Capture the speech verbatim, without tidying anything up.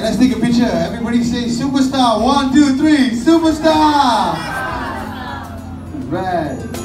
let's take a picture. Everybody say superstar. One, two, three. Superstar. Right.